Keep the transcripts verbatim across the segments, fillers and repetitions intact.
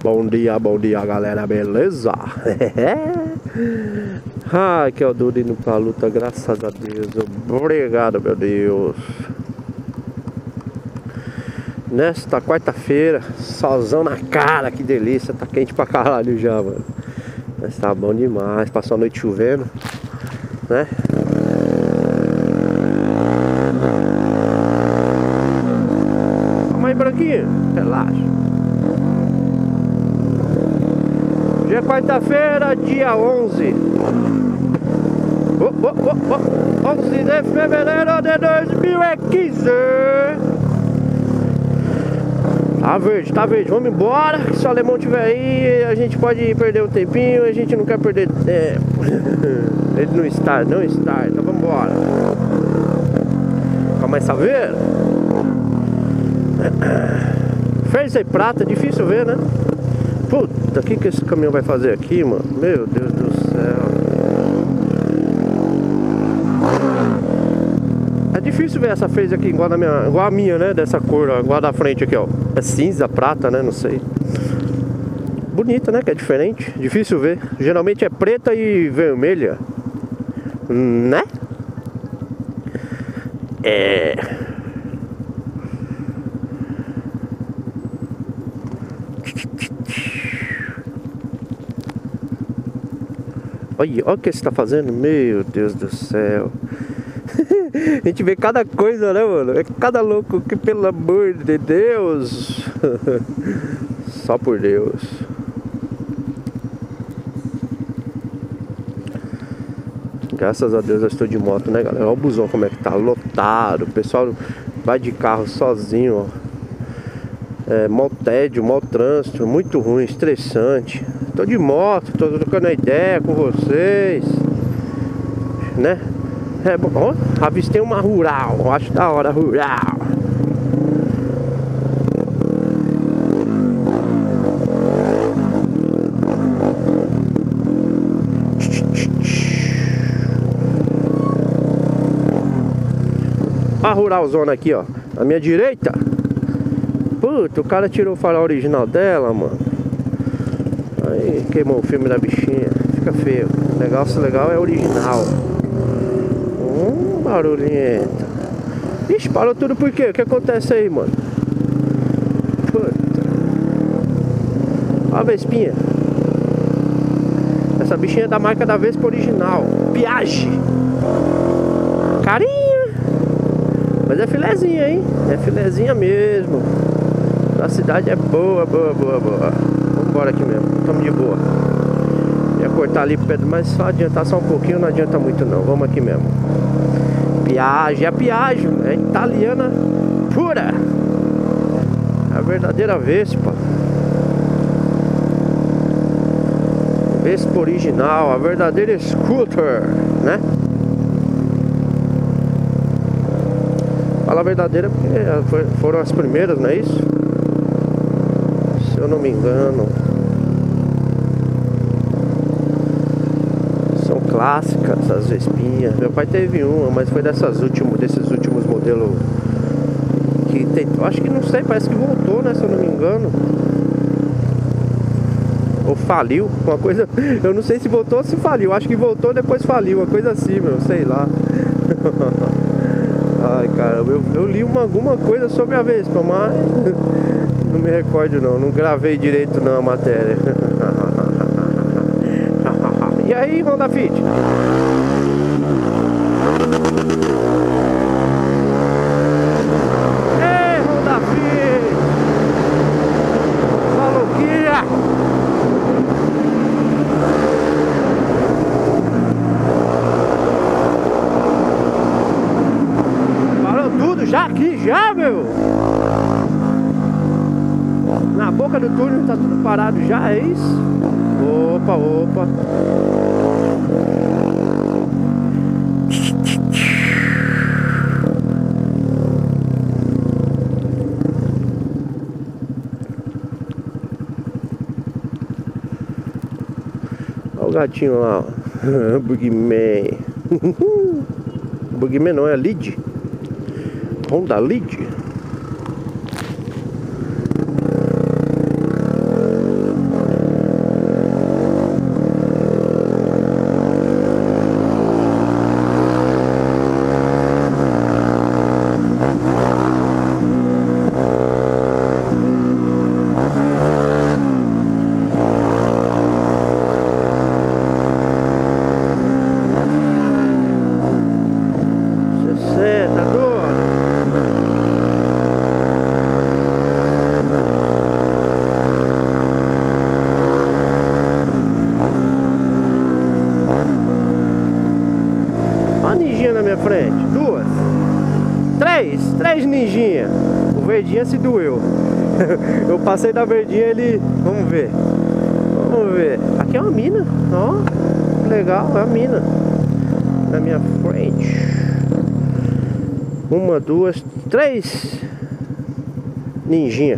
Bom dia, bom dia, galera, beleza? Ai, que eu duro indo pra luta, graças a Deus. Obrigado, meu Deus. Nesta quarta-feira, solzão na cara, que delícia. Tá quente pra caralho já, mano. Mas tá bom demais. Passou a noite chovendo, né? Calma aí, branquinho, relaxa. Hoje é quarta-feira, dia onze. Oh, oh, oh, oh. onze de fevereiro de dois mil e quinze. Tá verde, tá verde. Vamos embora. Se o alemão tiver aí, a gente pode perder um tempinho. A gente não quer perder tempo. Ele não está, não está. Então vamos embora. Calma aí, saber. Fez aí prata, difícil ver, né? Puta, o que que esse caminhão vai fazer aqui, mano? Meu Deus do céu. É difícil ver essa fez aqui igual a minha, igual a minha, né? Dessa cor, ó, igual a da frente aqui, ó. É cinza, prata, né? Não sei. Bonita, né? Que é diferente. Difícil ver. Geralmente é preta e vermelha, né? É... Olha, olha o que você tá fazendo, meu Deus do céu. A gente vê cada coisa, né, mano? É cada louco que, pelo amor de Deus. Só por Deus. Graças a Deus eu estou de moto, né, galera? Olha o busão como é que tá, lotado. O pessoal vai de carro sozinho, ó. É, mó tédio, mó trânsito, muito ruim, estressante. Tô de moto, tô trocando ideia com vocês, né? É bom, ó, avistei uma rural, acho da hora, rural. A ruralzona aqui, ó, à minha direita. Puta, o cara tirou o farol original dela, mano. Aí queimou o filme da bichinha. Fica feio. O negócio legal é original. Hum, barulhento. Ixi, parou tudo por quê? O que acontece aí, mano? Puta. Olha a Vespinha. Essa bichinha é da marca da Vespa original, Piaggio. Carinha. Mas é filezinha, hein? É filezinha mesmo. A cidade é boa, boa, boa, boa. Vamos embora aqui mesmo, estamos de boa. Ia cortar ali perto, mas só adiantar só um pouquinho, não adianta muito não. Vamos aqui mesmo. Piaggio, é Piaggio, é italiana pura. É a verdadeira Vespa. Vespa original, a verdadeira scooter, né? Fala a verdadeira porque foram as primeiras, não é isso? Se eu não me engano, são clássicas as Vespinhas. Meu pai teve uma, mas foi dessas últimos, desses últimos modelos que tentou, acho que não sei, parece que voltou, né? Se eu não me engano, ou faliu, uma coisa. Eu não sei se voltou ou se faliu. Acho que voltou, depois faliu, uma coisa assim, meu, sei lá. Ai, cara, eu, eu li uma, alguma coisa sobre a Vespa, mas não me recordo não, não gravei direito não a matéria. E aí, Honda Fit? Ei, Honda Fit! Maluquinha! Parou tudo já aqui, já, meu! Na boca do túnel tá tudo parado já, é isso? Opa, opa. Olha o gatinho lá, ó. Bugman. Bugman não, é Lead. Honda Lead. frente. Duas. Três. Três ninjinha. O verdinha se doeu. Eu passei da verdinha, ele... Vamos ver. Vamos ver. Aqui é uma mina. Ó, legal, é a mina. Na minha frente. Uma, duas, três. Ninjinha.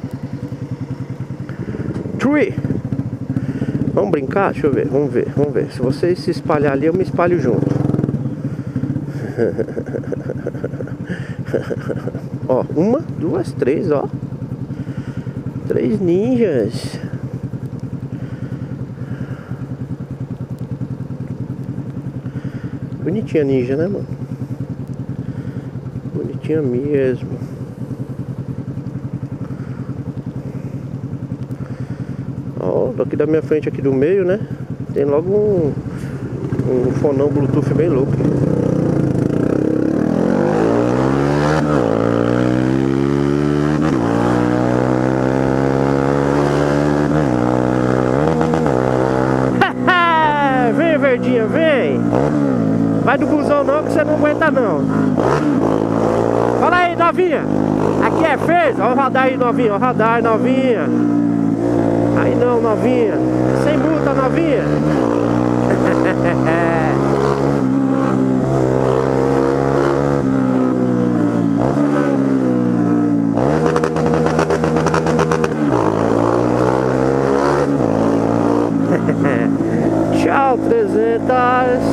Three. Vamos brincar? Deixa eu ver, vamos ver, vamos ver. Se vocês se espalhar ali, eu me espalho junto. Ó, uma, duas, três, ó. Três ninjas. Bonitinha ninja, né, mano? Bonitinha mesmo. Ó, daqui da minha frente, aqui do meio, né? Tem logo um, um fonão Bluetooth bem louco. Vem, verdinha, vem! Vai do busão não, que você não aguenta não. Fala aí, novinha. Aqui é fez. Olha o radar aí, novinha. Olha o radar, novinha. Aí não, novinha. Sem multa, novinha. Tchau, trezentas.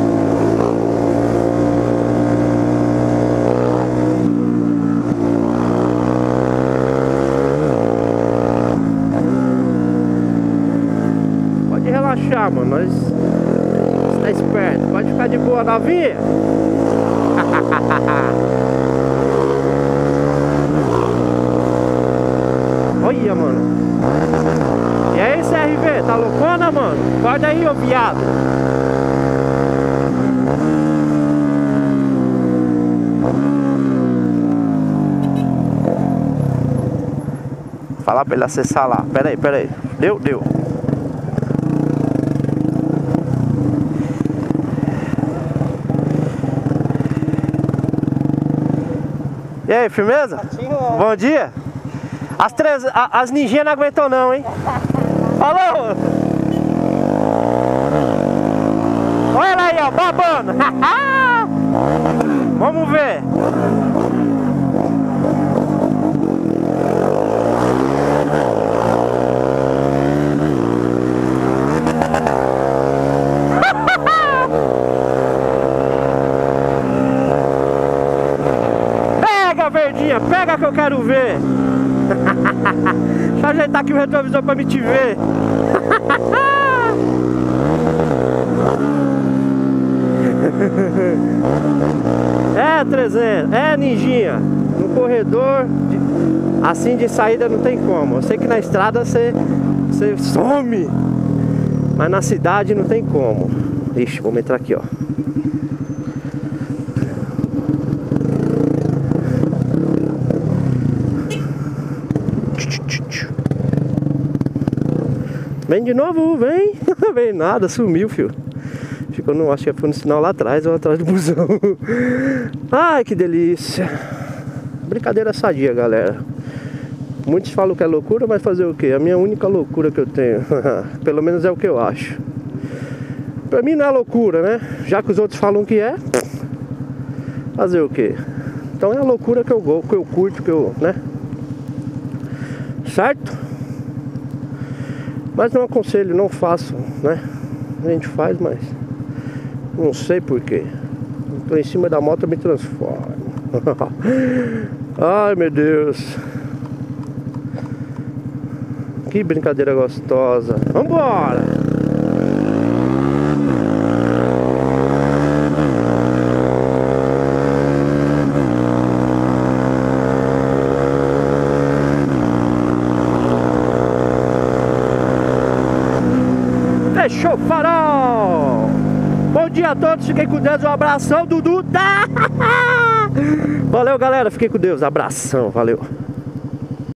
Relaxar, mano, nós está esperto, pode ficar de boa, novinha. Olha, mano. E aí, C R V, tá loucona, mano? Guarda aí, ô viado. Falar pra ele acessar lá. Pera aí, pera aí. Deu, deu. E aí, firmeza? Bom dia. As, três, a, as ninjinhas não aguentou não, hein? Falou! Olha ela aí, ó, babando. Vamos ver. Verdinha, pega que eu quero ver. Deixa eu ajeitar aqui o retrovisor pra me te ver. É, trezentos, é, ninjinha. No corredor de, assim de saída não tem como. Eu sei que na estrada você você some, mas na cidade não tem como. Ixi, vamos entrar aqui, ó. Vem de novo, vem. Vem nada, sumiu, filho. Ficou no, acho que foi no sinal lá atrás ou atrás do busão. Ai, que delícia. Brincadeira sadia, galera. Muitos falam que é loucura, mas fazer o quê? A minha única loucura que eu tenho. Pelo menos é o que eu acho. Pra mim não é loucura, né? Já que os outros falam que é. Fazer o quê? Então é a loucura que eu, que eu curto, que eu, né? Certo? Mas não aconselho, não faço, né? A gente faz, mas não sei porquê. Tô em cima da moto, eu me transformo. Ai, meu Deus. Que brincadeira gostosa. Vambora! Fechou, farol! Bom dia a todos, fiquem com Deus, um abração, Dudu! Valeu, galera, fiquem com Deus, abração, valeu!